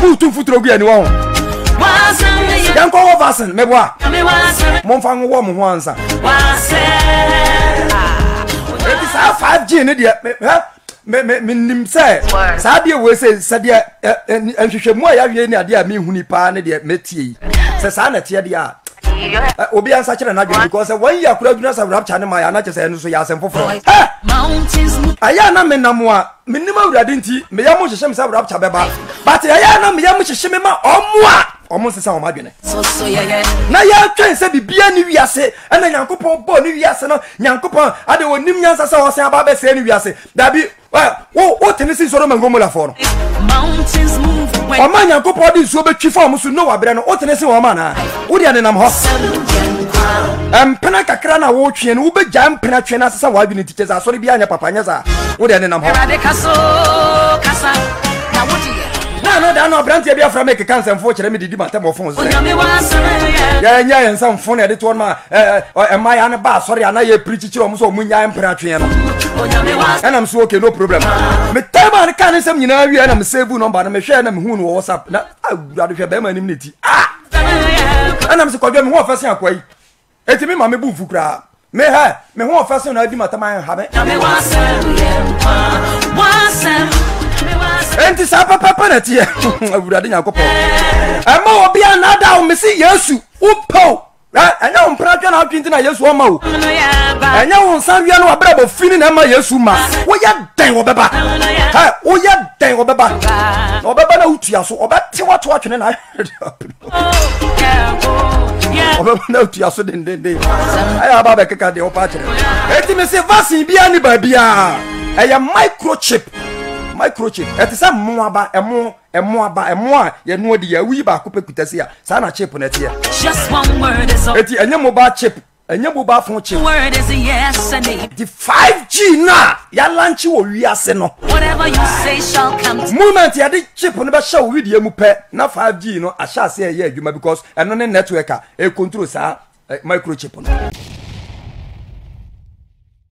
pull to foot rogu anyone. Young call Vassen, Meboa. Monfang woman once. It is our 5G in India. Minim say, Sadia will say, Sadia, and she should more have any idea me who pan the meti. Sasana Tiadia. Obi an such an argument because when you could have rap channel my anachas and so yas and for mountains. Ayana menamwa, minimum radinti, Miyamush himself rap chababa, but Ayana Miyamush Shimima or moi. Almost the same argument. So, yeah. Now, you can say, be a new yase, and then Yankopo, Bonnie Yasano, Yankopo, I don't know Nimians as I was saying about the same yase. That be, well, what Tennessee Solomon Gomola for? Mountains move. A man Yankopo is so big forms to know about what Tennessee woman. Udian and I'm hot. Penaka Crana watching and Uber Jam Penetrina, some white teachers are sorry behind your papanas. Udian and I'm hot. No, Branty be from make a cancer and fortune me did my telephones. Yeah, and some phone at it one man, my Anna Bass, sorry, and I preach you almost so Munya and Penatriano. And I'm so okay, no problem. But Tama can some you know, and I'm saving on by share them who was up. I would rather have them immunity. Ah! And I'm so called them more first way. It's me, Mammy Boofukra. May I, may one first and I do my time have it. And this up a penalty. I would have done. I'm more be another Missy Yesu. Upo. I know I'm proud of drinking a yes one more. I know some young brother feeling my Yesuma. What ya dang or baba? Oh, ya dang or baba? Or baba no tias or about what watching and I heard. No tias didn't they? I have a cacao de opatry. Let me say, Vassy be any baby. I am microchip. Microchip. It is a more about a more, you know, the Weeba Kupekutasia, Sana chip on it here. Just one word is all. It's a mobile chip, a mobile phone chip. Word is a yes and the 5G now. Ya lunch or yes and no. Whatever you say shall come. Moment ya the chip on the show with you, Mupe, not 5G, no, I shall say, yeah, you may because I'm on a networker, a control, sir, microchip on.